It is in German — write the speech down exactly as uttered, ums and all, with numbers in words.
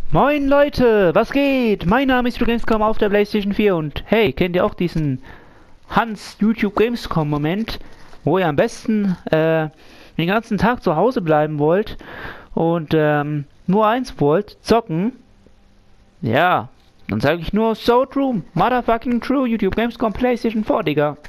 Moin Leute, was geht? Mein Name ist YouTubeGamescom auf der PlayStation vier und hey, kennt ihr auch diesen Hans YouTubeGamescom Moment, wo ihr am besten äh, den ganzen Tag zu Hause bleiben wollt und ähm, nur eins wollt, zocken? Ja, dann sage ich nur so true, motherfucking true, YouTubeGamescom PlayStation vier, Digga.